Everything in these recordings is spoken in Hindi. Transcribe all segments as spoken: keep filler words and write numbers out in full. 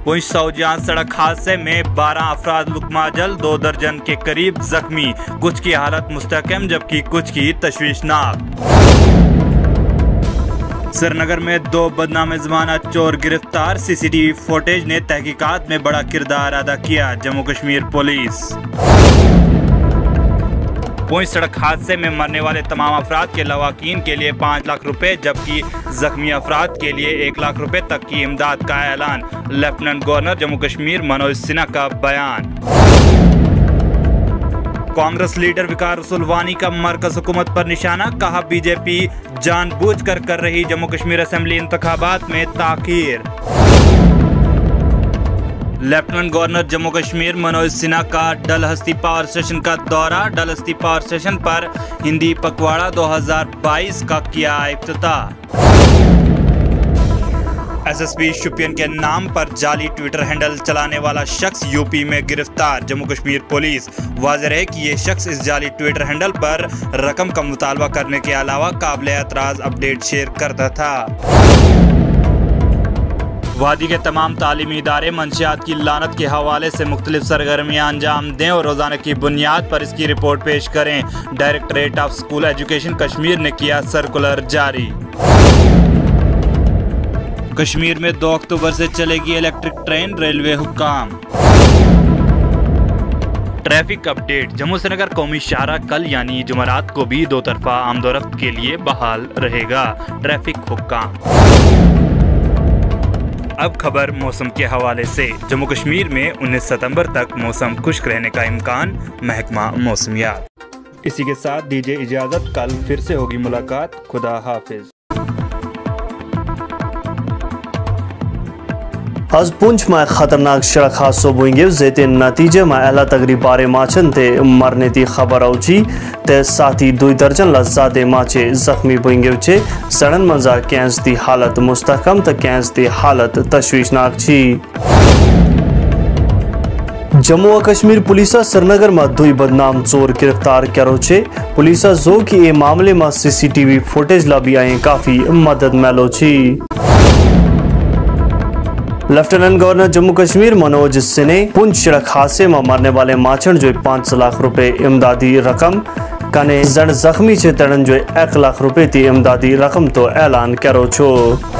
पुंछ सौजान सड़क हादसे में बारह अफराद लुकमाजल, दो दर्जन के करीब जख्मी, कुछ की हालत मुस्तहकम जबकि कुछ की तशवीशनाक। श्रीनगर में दो बदनाम ज़माना चोर गिरफ्तार, सीसीटीवी फुटेज ने तहकीकात में बड़ा किरदार अदा किया, जम्मू कश्मीर पुलिस। पुंछ सड़क हादसे में मरने वाले तमाम अफराद के लवाकीन के लिए पाँच लाख रुपए जबकि जख्मी अफराद के लिए एक लाख रुपए तक की इमदाद का ऐलान, लेफ्टिनेंट गवर्नर जम्मू कश्मीर मनोज सिन्हा का बयान। कांग्रेस लीडर वकार रसूल वानी का मरकज हुकूमत पर निशाना, कहा बीजेपी जानबूझकर कर रही जम्मू कश्मीर असेंबली इंतखाबात में ताखीर। लेफ्टिनेंट गवर्नर जम्मू कश्मीर मनोज सिन्हा का डलहस्ती पावर स्टेशन का दौरा, डलहस्ती पावर स्टेशन पर हिंदी पखवाड़ा दो हज़ार बाईस का किया इफ्तिताह। एसएसपी शोपियान के नाम पर जाली ट्विटर हैंडल चलाने वाला शख्स यूपी में गिरफ्तार, जम्मू कश्मीर पुलिस। वाज़ेह है कि ये शख्स इस जाली ट्विटर हैंडल पर रकम का मुतालबा करने के अलावा काबिल एतराज़ अपडेट शेयर करता था। वादी के तमाम तालीमी इदारे मंशियात की लानत के हवाले से मुख्तलिफ सरगर्मियाँ अंजाम दें और रोज़ाना की बुनियाद पर इसकी रिपोर्ट पेश करें। Directorate of school education Kashmir ने किया सर्कुलर जारी। कश्मीर में दो अक्टूबर से चलेगी इलेक्ट्रिक ट्रेन, रेलवे हुक्काम। ट्रैफिक अपडेट, जम्मू श्रीनगर कौमी शाहरा कल यानी जुमेरात को भी दो तरफा आमदोरफ्त के लिए बहाल रहेगा, ट्रैफिक हुक्काम। अब खबर मौसम के हवाले से, जम्मू कश्मीर में उन्नीस सितंबर तक मौसम खुश्क रहने का इम्कान, महकमा मौसमियात। इसी के साथ दीजिए इजाज़त, कल फिर से होगी मुलाकात। खुदा हाफिज। आज पुंछ में खतरनाक सड़क हादसों बुएंगे जेते नतीजे में अला तगरी बारे माचन ते मरने की खबर आउची ते साथ ही दुई दर्जन ला ज़्यादा माचे जख्मी बुएंगे चे। सड़न मंजा कैंस दी हालत मुस्तहकम तो कैंस दी हालत तशवीशनाक छी। जम्मू और कश्मीर पुलिस श्रीनगर में दुई बदनाम चोर गिरफ्तार करो छे। पुलिस जो कि ये मामले में सीसीटीवी फुटेज ला भी आए काफी मदद मिलो छी। लेफ्टिनेंट गवर्नर जम्मू कश्मीर मनोज सिन्हा ने पुंछ सड़क हादसे में मरने वाले माछण जो पाँच लाख रुपए इमदादी रकम कने जड़ जख्मी छे तड़न जो एक लाख रुपए की इमदादी रकम तो ऐलान करो छो।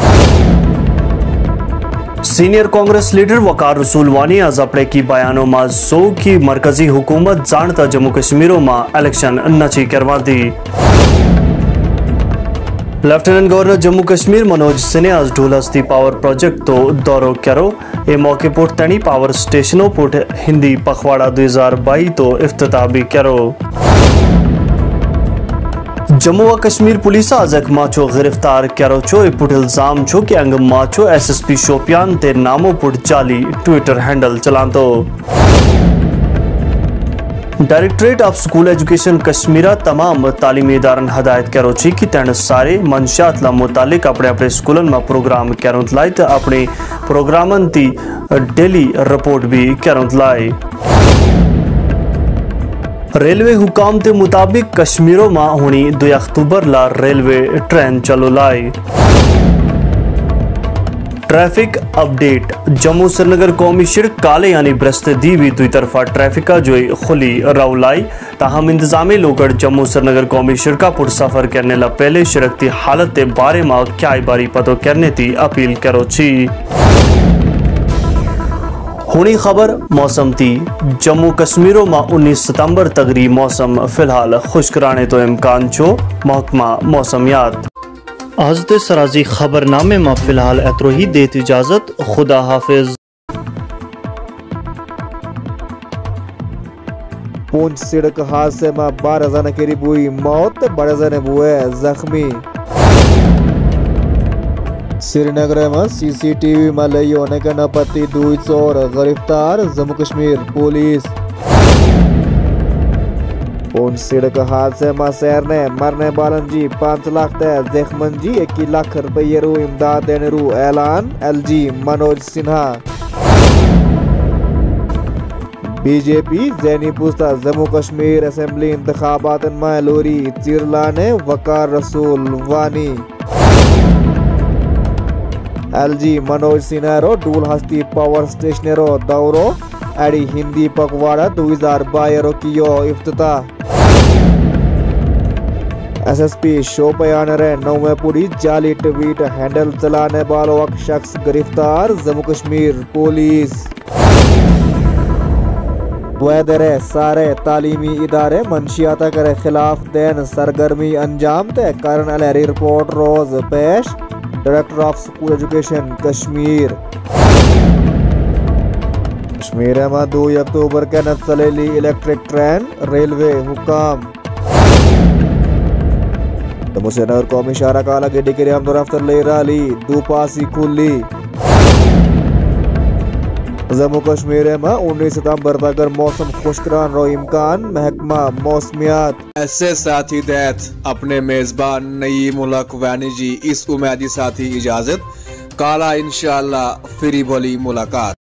सीनियर कांग्रेस लीडर वकार रसूल वानी आज अपने की बयानों में जो की मरकजी हुकूमत जानता जम्मू कश्मीरों में इलेक्शन नची करवा दी। लेफ्टिनेंट गवर्नर जम्मू कश्मीर मनोज सिन्हा आज डलहस्ती पावर प्रोजेक्ट तो दौरो करो। ए मौके पर तनी पावर स्टेशनों पर हिंदी पखवाड़ा दो हज़ार बाईस तो इफ्तिताह भी करो। जम्मू और कश्मीर पुलिस आज एक माचो गिरफ्तार करो छो। ए पुट इल्जाम छो कि अंग माचो एसएसपी शोपियान ते नामों पर जाली ट्विटर हैंडल चलातो। Directorate of school education Kashmir तमाम तालीमी इदारन हदायत करो छी कि तन सारे मंशियात ला मुतालिक अपने अपने स्कूलन में प्रोग्राम करों लाई तो अपने प्रोग्रामन ती डेली रिपोर्ट भी करों लाई। रेलवे हुकाम के मुताबिक कश्मीरों में होनी दो अक्टूबर ला रेलवे ट्रेन चलो लाई। ट्रैफिक अपडेट, जम्मू श्रीनगर कौमी सड़क काले यानी ब्रस्त दी भी दुई तरफा ट्रैफिक जो खुली रौलाई। ताहम इंतजामी लोग जम्मू श्रीनगर कौमी सड़क पर सफर करने ला पहले सड़क की हालत के बारे में क्या बारी पतो करने की अपील करो छी। हुनी खबर मौसम थी, जम्मू कश्मीरों में उन्नीस सितंबर तगरी मौसम फिलहाल खुश्क रहने तो इम्कान छो, महकमा मौसमियात। आज ते सराजी खबरनामे में फिलहाल एतरो ही देत इजाजत। खुदा हाफिज। पुंछ सड़क हादसे में बारह जन करीब हुई मौत, बड़े जने हुए जख्मी। श्रीनगर में सीसीटीवी में लई होने का नपति दुई चोर गिरफ्तार, जम्मू कश्मीर पुलिस। पुंछ सड़क हादसे में शहर ने मरने वालन जी पाँच लाख तय जख्मन जी एक लाख रुपये रू इमदाद देने रू ऐलान, एलजी मनोज सिन्हा। बीजेपी जैनी पुस्ता जम्मू कश्मीर असेंबली इंतखाबात में लोरी चिरला ने वकार रसूल वानी। एल जी मनोज सिनेरो डूल हस्ती पावर स्टेशनरो दौरो एडी हिंदी पखवाड़ा दो हजार बाईस कियो इफ्तिताह। एस एस पी शोपियान नौवेपुरी जाली ट्वीट हैंडल चलाने वालों एक शख्स गिरफ्तार जम्मू कश्मीर पुलिस। वैदरे सारे तालीमी इदारे मंशियात करे खिलाफ देन सरगर्मी अंजाम ते करन अलहरी रिपोर्ट रोज पेश director of school education Kashmir. Kashmir में दो अक्टूबर के न चलेली इलेक्ट्रिक ट्रेन रेलवे हुकाम। मुसेनर कौमी शारा काला गेडी के हम रफ्तर ले रही दो पासी खुली। जम्मू कश्मीर में उन्नीस सितंबर तक मौसम खुशकरान रो इम्कान महकमा मौसमियात। ऐसे साथी दैत अपने मेजबान नई मुल्क वैनी जी इस उम्मीदी साथी इजाजत काला इंशाअल्लाह फिरी बोली मुलाकात।